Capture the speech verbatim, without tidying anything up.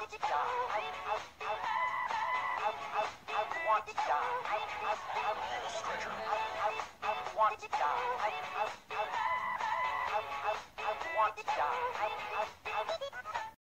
want to die. I, I, I, I, I, I want to die. I, I, I, I, I, I want to die. I, I, I, I, I, I want to die. I, I,